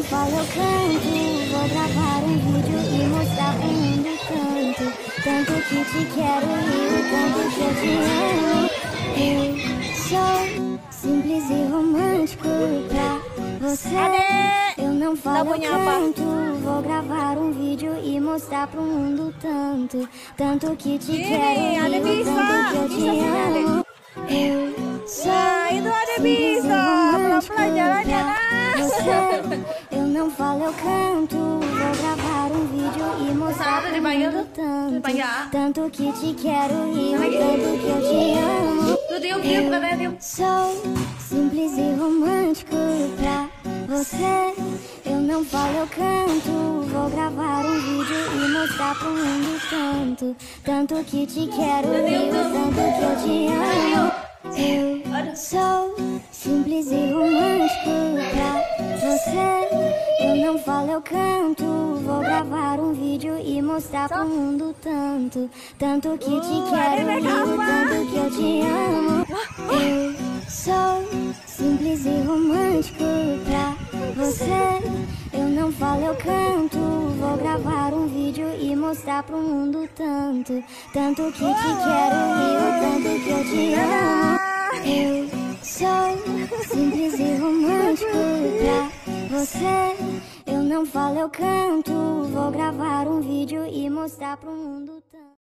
falo, eu canto. Vou gravar um vídeo e mostrar pro mundo tanto. Tanto que te quero e o tanto que eu te amo. Eu sou simples e romântico pra você. Eu não falo, eu canto. Vou gravar um vídeo e mostrar pro mundo tanto. Tanto que te quero e o tanto que eu te amo. Eu sou simples e romântico pra você. Eu não falo, eu canto. Vou gravar um vídeo e mostrar pro mundo tanto. Tanto que te quero e o tanto que eu te amo. Eu sou simples e romântico pra você. Eu não falo, eu canto. Vou gravar um vídeo e mostrar pro mundo tanto. Tanto que te quero e o tanto que eu te amo. Eu sou simples e romântico pra você. Eu não falo, eu canto. Vou gravar um vídeo e mostrar pro mundo tanto. Tanto que te quero e o tanto que eu te amo. Eu sou simples e romântico pra você. Eu não falo, eu canto. Vou gravar um vídeo e mostrar pro mundo tanto. Tanto que te quero e o tanto que eu te amo. Eu sou simples e romântico pra você. Eu não falo, eu canto. Vou gravar um vídeo e mostrar pro mundo tanto.